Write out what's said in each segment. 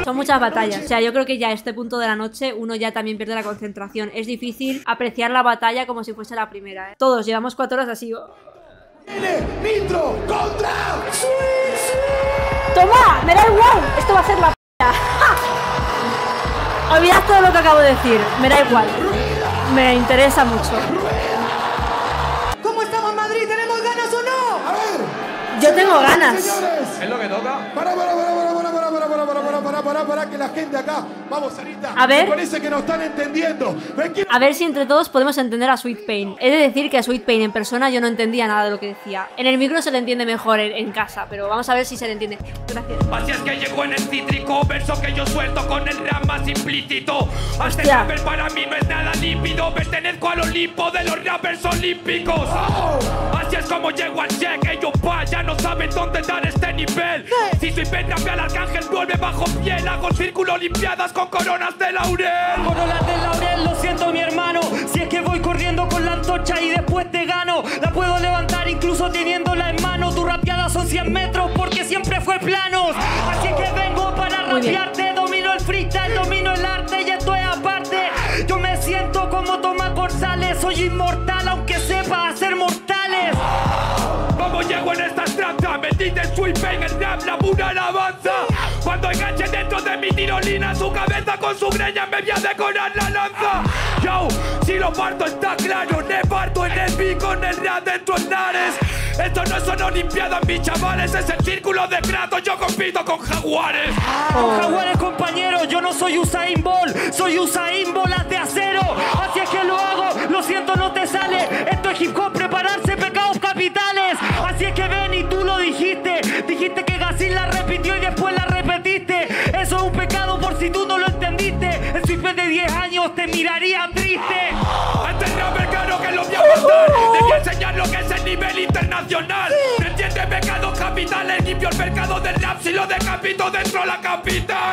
Son muchas batallas. O sea, yo creo que ya a este punto de la noche uno ya también pierde la concentración. Es difícil apreciar la batalla como si fuese la primera, ¿eh? Todos llevamos 4 horas así. Nitro contra ¡Toma! ¡Me da igual! Esto va a ser la p***. Olvidad todo lo que acabo de decir. Me da igual. Me interesa mucho. ¿Cómo estamos en Madrid? ¿Tenemos ganas o no? A ver. Yo tengo ganas. Señores. Es lo que toca. Para que la gente acá, vamos Sarita, A ver. me parece que no están entendiendo. A ver si entre todos podemos entender a Sweet Pain. He de decir que a Sweet Pain en persona yo no entendía nada de lo que decía. En el micro se le entiende mejor en casa, pero vamos a ver si se le entiende. Gracias. Así es que llegó en el cítrico verso que yo suelto con el rap más implícito. Este Hostia. rapper para mí no es nada límpido. Pertenezco al Olimpo de los rappers olímpicos. Así es como llego al check. Ellos ya no saben dónde dar este nivel. Si soy Ben rapea al arcángel vuelve bajo piel. Hago círculo olimpiadas con coronas de laurel. Coronas de laurel, lo siento mi hermano. Si es que voy corriendo con la antorcha y después te gano. La puedo levantar incluso teniéndola en mano. Tu rapeada son 100 metros porque siempre fue planos. Así es que vengo para rapearte. Domino el freestyle, domino el arte y esto es aparte. Yo me siento como Tomás González. Soy inmortal aunque sepa hacer mortales. Vamos, llego en esta estrata. Metiste en Sweet Pain, el rap, la pura alabanza. Cuando enganche dentro de mi tirolina, su cabeza con su greña me voy a decorar la lanza. Yo, si lo parto está claro. Me parto en el beat con el rap dentro en Nares. Esto no son olimpiadas, mis chavales. Es el círculo de Kratos, yo compito con jaguares. Con jaguares, compañeros, yo no soy Usain Bolt. Soy Usain Bolas de acero. Así es que lo hago, lo siento, no te sale. Esto es hip hop, prepararse, pecados capitales. Así es que ven y tú lo dijiste. Dijiste que Gassil la repitió y después la repetiste. Eso es un pecado por si tú no lo entendiste. El Sweet Pain de 10 años te miraría triste. Este rapper claro que lo voy a matar. Te voy a enseñar lo que es el nivel internacional. No entiende pecados capitales. Limpio el mercado del rap si lo decapito dentro de la capital.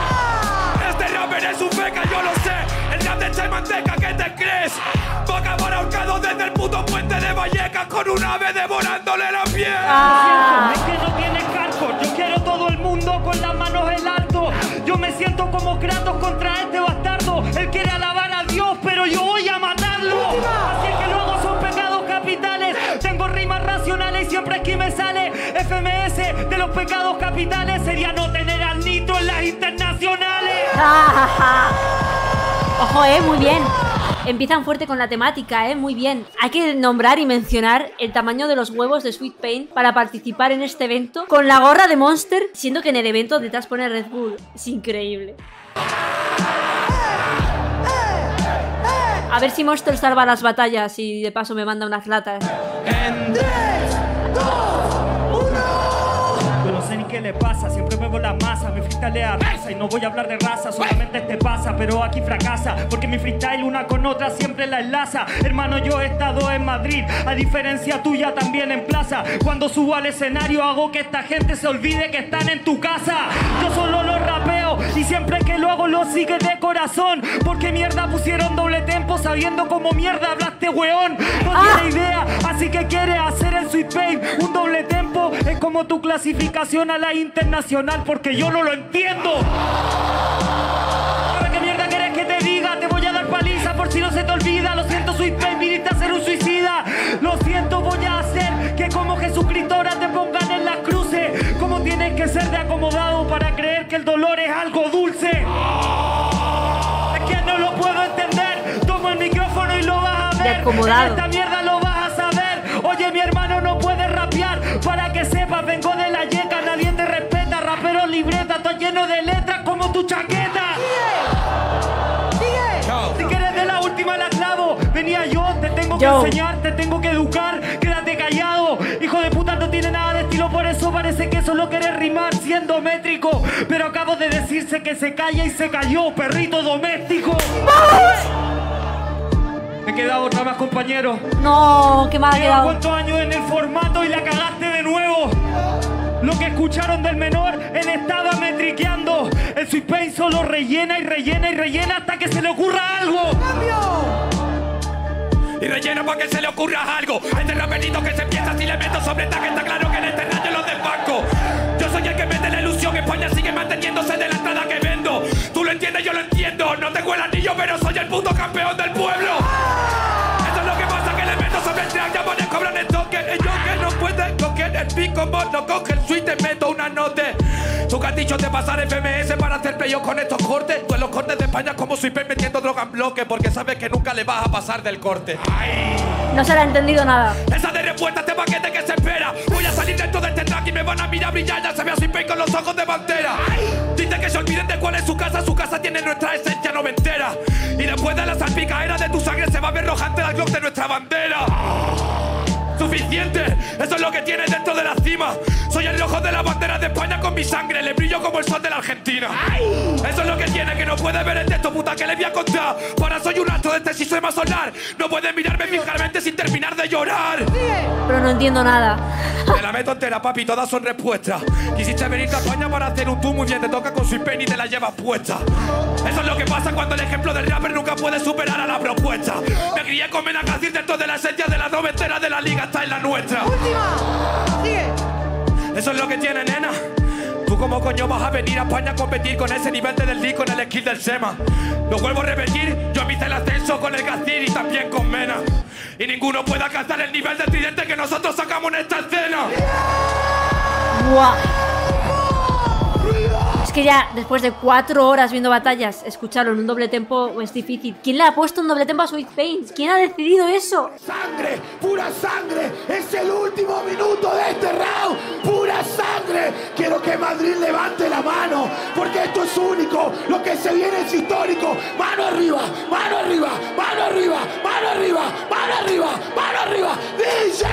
Este rapper es un feca, yo lo sé. El rap de Che Manteca, ¿qué te crees? Va a acabar ahorcado desde el puto puente de Vallecas con un ave devorándole la piel. Es que no tiene hardcore. Yo quiero todo el mundo con las manos en alto. Yo me siento como Kratos contra este bastardo. Él quiere alabar a Dios, pero yo voy a matarlo. Así es que luego son pecados capitales. Tengo rimas racionales y siempre aquí me sale FMS de los pecados capitales. Sería no tener al Nitro en las internacionales. Ojo, muy bien. Empiezan fuerte con la temática, muy bien. Hay que nombrar y mencionar el tamaño de los huevos de Sweet Pain para participar en este evento con la gorra de Monster, siendo que en el evento detrás pone Red Bull. Es increíble. A ver si Monster salva las batallas y de paso me manda unas latas. ¿Qué le pasa? Siempre muevo la masa, mi freestyle es arrasa y no voy a hablar de raza, solamente este pasa, pero aquí fracasa, porque mi freestyle una con otra siempre la enlaza. Hermano, yo he estado en Madrid, a diferencia tuya también en plaza. Cuando subo al escenario hago que esta gente se olvide que están en tu casa. Yo solo lo rapeo y siempre que lo hago lo sigue de corazón, porque mierda pusieron doble tempo sabiendo cómo mierda hablaste, weón. No tiene idea, así que quiere hacer el Sweet Pain un doble tempo. Es como tu clasificación a la internacional, porque yo no lo entiendo. Ahora, ¿qué mierda querés que te diga? Te voy a dar paliza por si no se te olvida. Lo siento, Sweet Pain, viniste a ser un suicida. Lo siento, voy a hacer que como Jesucristo ahora te pongan en las cruces. Como tienes que ser de acomodado para creer que el dolor es algo dulce. Es que no lo puedo entender. Tomo el micrófono y lo vas a ver. De acomodado. En esta mierda lo vas a saber. Oye, mi hermano no puede rapear. Para que sepas, vengo de la yeca. Nadie te respeta, rapero libreta. Estoy lleno de letras como tu chaqueta. Si quieres de la última la clavo. Venía yo, te tengo que enseñar, te tengo que educar. Quédate callado. Hijo de puta, no tiene nada de estilo. Por eso parece que solo quieres rimar siendo métrico. Pero acabo de decirse que se calla y se cayó, perrito doméstico. Me he quedado otra más, compañero. No, qué mal ha Llevo quedado. cuántos años en el formato y la cagaste de nuevo. Lo que escucharon del menor, él estaba metriqueando. El Sweet Pain solo rellena y rellena y rellena hasta que se le ocurra algo. Y rellena para que se le ocurra algo. Este raperito que se empieza si le meto sobre taque. Está claro que en este rayo los desbanco. Yo soy el que mete la ilusión. España sigue manteniéndose de la entrada que ve. entiendes, yo lo entiendo. No tengo el anillo, pero soy el puto campeón del pueblo. Eso es lo que pasa, que le meto sobre el track, ya me cobran el toque. Ellos que no pueden coger el pico, como no coge el suite, te meto una note. Tú que has dicho de pasar FMS para hacer playoff con estos cortes. Tú en los cortes de España como Sweetpain metiendo droga en bloque, porque sabes que nunca le vas a pasar del corte. ¡Ay! No se le ha entendido nada. Esa de respuesta, este paquete que se espera. Voy a salir dentro de este track y me van a mirar brillar. Ya se ve a Sweetpain con los ojos de pantera. Dice que se olviden de cuál es su casa tiene nuestra esencia noventera. Y después de la salpicaera de tu sangre se va a ver rojante la glock de nuestra bandera. Suficiente, eso es lo que tienes dentro de la cima. Soy el rojo de la bandera de España con mi sangre. Le brillo como el sol de la Argentina. Eso es lo que tiene, que no puede ver el texto, puta, que le voy a contar. Ahora soy un astro de este sistema solar. No puedes mirarme fijamente sin terminar de llorar. Pero no entiendo nada. Te la meto entera, papi, todas son respuestas. Quisiste venir a España para hacer un tour, muy bien, te toca con Sweetpain y te la llevas puesta. Eso es lo que pasa cuando el ejemplo del rapper nunca puede superar a la propuesta. Me crié con Menacacir dentro de la esencia de la noventera de la liga, está en la nuestra. ¡Última! ¡Sigue! Eso es lo que tiene, nena. ¿Tú cómo coño vas a venir a España a competir con ese nivel del disco en el skill del SEMA? Lo vuelvo a repetir, yo hice el ascenso con el Gazir y también con Mena. Y ninguno puede alcanzar el nivel de tridente que nosotros sacamos en esta escena. ¡Buah! Es que ya, después de 4 horas viendo batallas, escucharlo en un doble tempo es difícil. ¿Quién le ha puesto un doble tempo a Sweetpain? ¿Quién ha decidido eso? ¡Sangre! ¡Pura sangre! ¡Es el último minuto de este round! ¡Pura sangre! Quiero que Madrid levante la mano, porque esto es único. Lo que se viene es histórico. ¡Mano arriba! ¡Mano arriba! ¡Mano arriba! ¡Mano arriba! ¡Mano arriba! ¡Mano arriba! ¡DJ!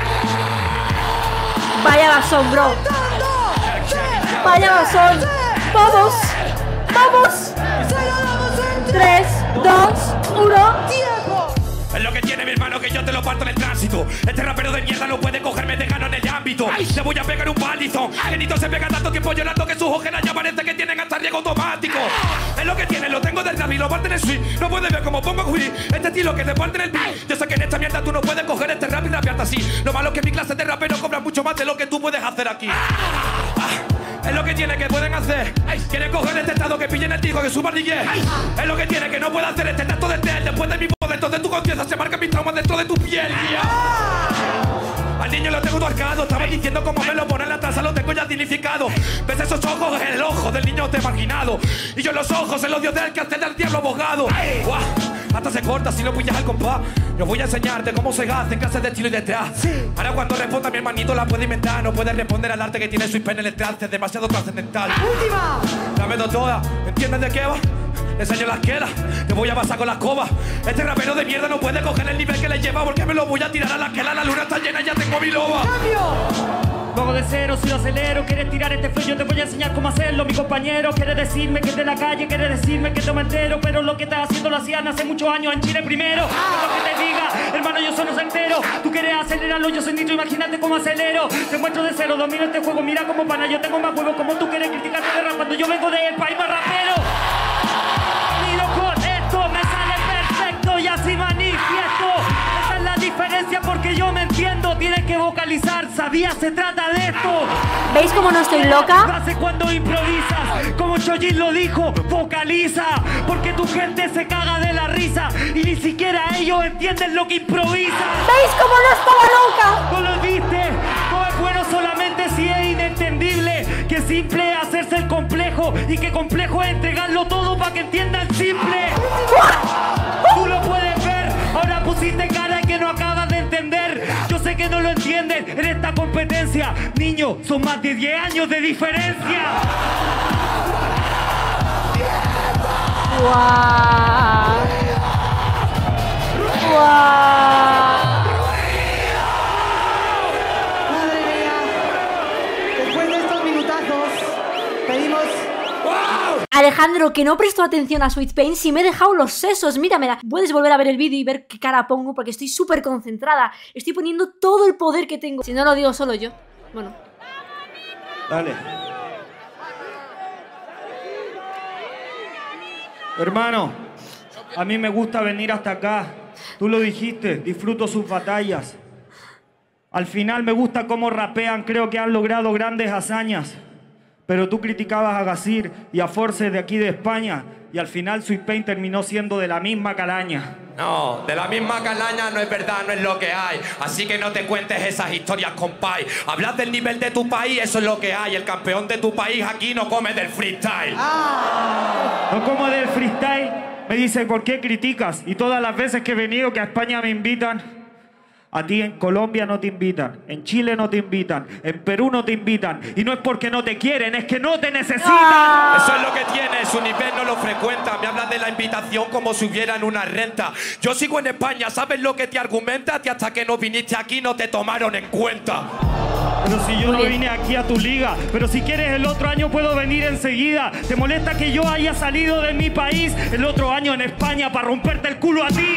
Vaya basón, bro. Vaya basón. ¡Vamos! ¡Vamos! 3, 2, 1. ¡Tiempo! Es lo que tiene, mi hermano, que yo te lo parto en el tránsito. Este rapero de mierda no puede cogerme de gano en el ámbito. Te voy a pegar un palizón. Genito se pega tanto tiempo llorando que sus ojeras ya parece que tienen hasta riego automático. Es lo que tiene, lo tengo del rap y lo parte en el swing. No puedes ver cómo pongo Wii. Este estilo que te parte en el beat. Yo sé que en esta mierda tú no puedes coger este rap y rapearte así. Lo malo es que mi clase de rapero cobra mucho más de lo que tú puedes hacer aquí. Es lo que tiene, que pueden hacer. Quieren coger este estado, que pillen el disco, que suban DJ. Es lo que tiene, que no puede hacer este tacto de tel. Después de mi poder, dentro de tu conciencia se marcan mis traumas dentro de tu piel. Al niño lo tengo marcado, estaba diciendo cómo me lo pone en la taza, lo tengo ya dignificado. ¿Ves esos ojos? En el ojo del niño te marginado. Y yo en los ojos, el odio del que hace del diablo abogado. ¡Guau! Hasta se corta si no pillas al compás. Yo voy a enseñarte cómo se gasta en clases de estilo y detrás. Ahora cuando responda mi hermanito la puede inventar. No puede responder al arte que tiene Sweetpain en el trance. Es demasiado trascendental. ¡Última! La meto toda, ¿entiendes de qué va? Le enseño la esquela, te voy a pasar con la escoba. Este rapero de mierda no puede coger el nivel que le lleva, porque me lo voy a tirar a la esquela. La luna está llena y ya tengo mi loba. ¡Cambio! Luego de cero, si lo acelero, quieres tirar este flow, yo te voy a enseñar cómo hacerlo, mi compañero. Quieres decirme que es de la calle, quieres decirme que no me entero, pero lo que estás haciendo lo hacían hace muchos años en Chile primero. Es lo que te diga, hermano, yo soy no entero. Tú quieres acelerarlo, yo soy nitro, imagínate cómo acelero. Te muestro de cero, domino este juego, mira como pana, yo tengo más huevos. Como tú quieres criticarte de rap cuando yo vengo del país más rapero. Miro con esto, me sale perfecto y así manifiesto. Esa es la diferencia, porque yo me entiendo. Tienes que vocalizar, ¿sabías? Se trata de esto. ¿Veis cómo no estoy loca? Hace cuando improvisas, como Chojin lo dijo, vocaliza, porque tu gente se caga de la risa y ni siquiera ellos entienden lo que improvisan. ¿Veis cómo no estaba loca? ¿No lo viste? No es bueno solamente si es inentendible. Que simple es hacerse el complejo y que complejo es entregarlo todo para que entiendan simple. Tú lo puedes ver, ahora pusiste cara que no acabas de entender. Yo sé que no lo entienden en esta competencia. Niño, son más de 10 años de diferencia. ¡Guau! ¡Guau! Madre mía. Después de estos minutazos, pedimos... Alejandro, que no prestó atención a Sweetpain, si me he dejado los sesos. Míramela. Puedes volver a ver el vídeo y ver qué cara pongo, porque estoy súper concentrada. Estoy poniendo todo el poder que tengo. Si no lo digo solo yo. Bueno. Dale. Hermano, a mí me gusta venir hasta acá. Tú lo dijiste, disfruto sus batallas. Al final me gusta cómo rapean, creo que han logrado grandes hazañas. Pero tú criticabas a Gazir y a Force de aquí de España y al final Sweet Pain terminó siendo de la misma calaña. No, de la misma calaña no es verdad, no es lo que hay. Así que no te cuentes esas historias, compay. Hablas del nivel de tu país, eso es lo que hay. El campeón de tu país aquí no come del freestyle. No como del freestyle. Me dice, ¿por qué criticas? Y todas las veces que he venido que a España me invitan, a ti en Colombia no te invitan, en Chile no te invitan, en Perú no te invitan. Y no es porque no te quieren, es que no te necesitan. Eso es lo que tiene, su nivel no lo frecuenta. Me hablas de la invitación como si hubiera en una renta. Yo sigo en España, ¿sabes lo que te argumenta? Que hasta que no viniste aquí no te tomaron en cuenta. Pero si yo no vine aquí a tu liga, pero si quieres el otro año puedo venir enseguida. ¿Te molesta que yo haya salido de mi país el otro año en España para romperte el culo a ti?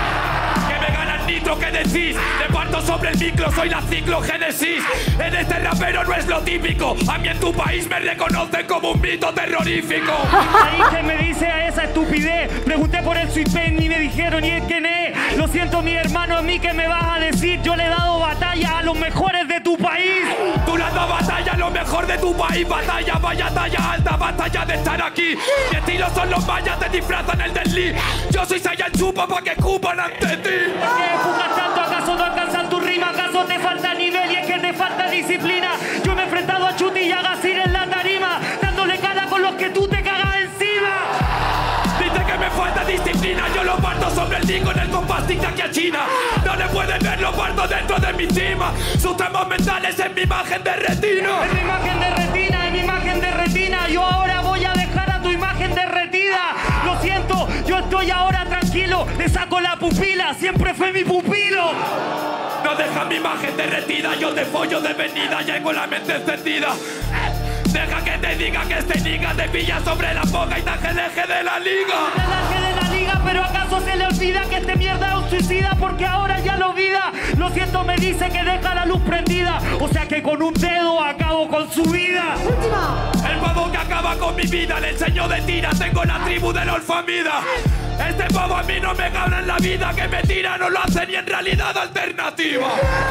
Que me ganas Nitro, ¿qué decís? Te parto sobre el micro, soy la ciclogénesis. En este rapero no es lo típico. A mí en tu país me reconocen como un mito terrorífico. Ahí que me dice a esa estupidez. Pregunté por el Sweet Pain y me dijeron, ¿y es quién es? Lo siento, mi hermano, a mí que me vas a decir. Yo le he dado batalla a los mejores de tu país. Tú le has dado batalla a lo mejor de tu país. Batalla, vaya talla alta, batalla de estar aquí. Mi estilo son los mayas, te disfrazan el del Lee. Yo soy Saiyan Chupa pa' que escupan ante ti. ¿Por qué empujas tanto? ¿Acaso no alcanzan tu rima? ¿Acaso te falta nivel y es que te falta disciplina? Yo me he enfrentado a Chuti y a Gazir en la tarima, dándole cara con los que tú te cagas encima. Dice que me falta disciplina. Yo lo parto sobre el disco en el compastic de aquí a China. No le pueden ver, lo parto dentro de mi cima. Sus temas mentales en mi imagen de retina. En mi imagen de retina, en mi imagen de retina. Yo ahora voy a dejar a tu imagen derretida. Lo siento, yo estoy ahora tranquilo. Le saco la pupila, siempre fue mi pupilo. No dejas mi imagen derretida. Yo te follo de venida, ya con la mente encendida. Deja que te diga que este nigga te pilla sobre la boca y te aleje de la liga. Te aleje de la liga, pero ¿acaso se le olvida que este mierda es un suicida? Porque ahora ya lo vida. Lo siento, me dice que deja la luz prendida. O sea que con un dedo acabo con su vida. Última. El pavo que acaba con mi vida, le enseño de tira, tengo la tribu de la olfamida. Este pavo a mí no me gana en la vida, que me tira no lo hace ni en realidad alternativa.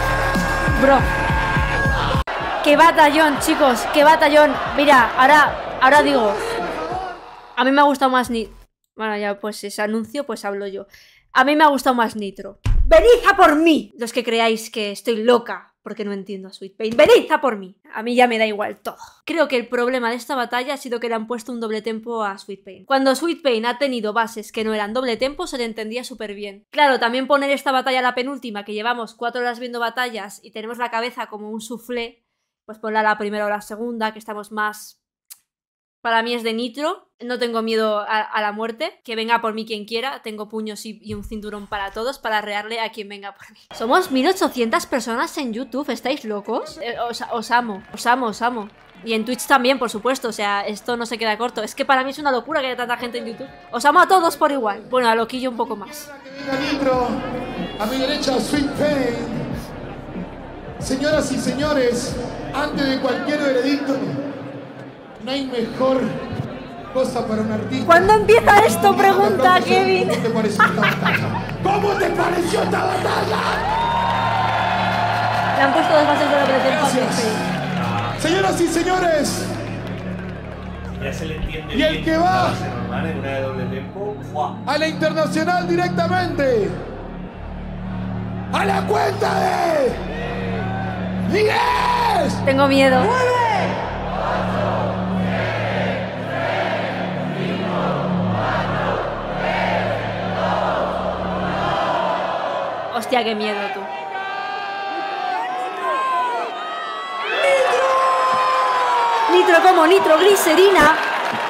Bro. ¡Qué batallón, chicos! ¡Qué batallón! Mira, ahora digo. A mí me ha gustado más Nitro. Bueno, ya pues ese anuncio, pues hablo yo. A mí me ha gustado más Nitro. ¡Venid a por mí! Los que creáis que estoy loca porque no entiendo a Sweet Pain. ¡Venid a por mí! A mí ya me da igual todo. Creo que el problema de esta batalla ha sido que le han puesto un doble tempo a Sweet Pain. Cuando Sweet Pain ha tenido bases que no eran doble tempo, se le entendía súper bien. Claro, también poner esta batalla a la penúltima, que llevamos 4 horas viendo batallas y tenemos la cabeza como un soufflé, pues ponla a la primera o la segunda, que estamos más... Para mí es de Nitro, no tengo miedo a la muerte, que venga por mí quien quiera, tengo puños y un cinturón para todos, para arrearle a quien venga por mí. Somos 1800 personas en YouTube, ¿estáis locos? Os amo. Y en Twitch también, por supuesto, o sea, esto no se queda corto. Es que para mí es una locura que haya tanta gente en YouTube. Os amo a todos por igual. Bueno, a Loquillo un poco más. Venga Nitro, a mi derecha Sweet Pain. Señoras y señores, antes de cualquier veredicto, no hay mejor cosa para un artista. ¿Cuándo empieza esto? Pregunta Kevin. ¿Cómo te pareció esta batalla? ¿Cómo te pareció esta batalla? Le han puesto 2 bases de doble tempo. Gracias. Señoras y señores, Ya se le entiende y el bien que va una base normal en una de doble tempo, ¡fua! a la internacional directamente, a la cuenta de 10. Tengo miedo. Hostia, qué miedo tú. Nitro como Nitro, glicerina.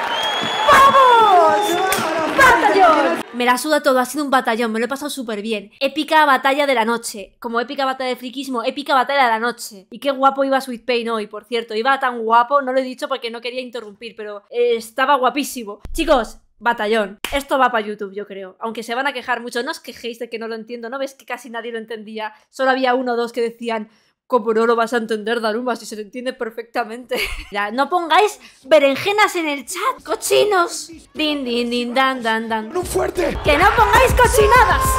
¡Vamos! ¡Batallón! Me la suda todo, ha sido un batallón, me lo he pasado súper bien. Épica batalla de la noche. Como épica batalla de friquismo, épica batalla de la noche. Y qué guapo iba Sweet Pain hoy, por cierto. Iba tan guapo, no lo he dicho porque no quería interrumpir, pero estaba guapísimo. Chicos, batallón. Esto va para YouTube, yo creo. Aunque se van a quejar mucho. No os quejéis de que no lo entiendo. ¿No ves que casi nadie lo entendía? Solo había 1 o 2 que decían... ¿Cómo no lo vas a entender, Daruma, si se lo entiende perfectamente? Ya, no pongáis berenjenas en el chat, cochinos. Din, din, din, dan, dan, dan. ¡Un fuerte! ¡Que no pongáis cochinadas!